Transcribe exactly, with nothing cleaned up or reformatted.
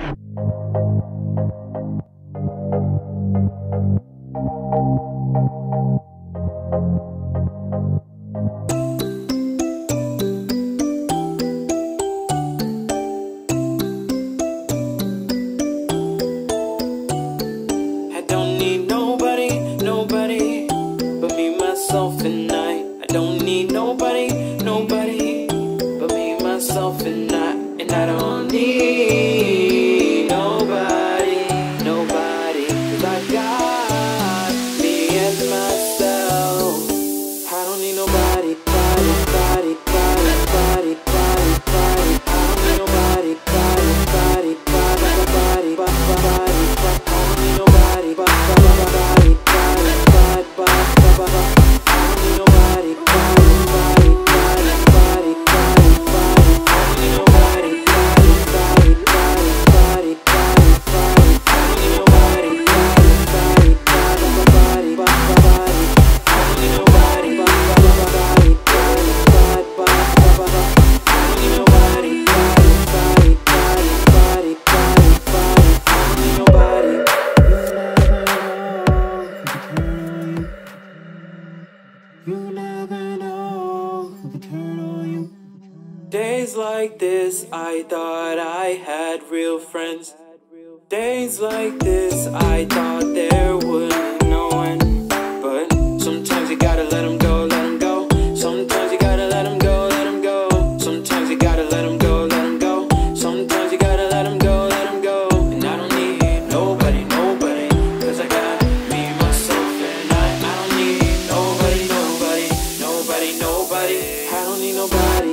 And I, I don't need nobody, nobody but me, myself, and I, and I don't need nobody, nobody, 'cause I got me and myself. I don't need nobody, body, body, body, body, body, body. I don't need nobody, body, body, body, body, body, body. I don't need nobody, body, body, body, body, body, body. Days like this, I thought I had real friends. Days like this, I thought there wouldn't no end. But sometimes you gotta let them go, let them go. Sometimes you gotta let them go, let them go. Sometimes you gotta let them go, let them go. Sometimes you gotta let them go, let them go. And I don't need nobody, nobody, 'cause I got me, myself, and I. I don't need nobody, nobody, nobody, nobody. I don't need nobody.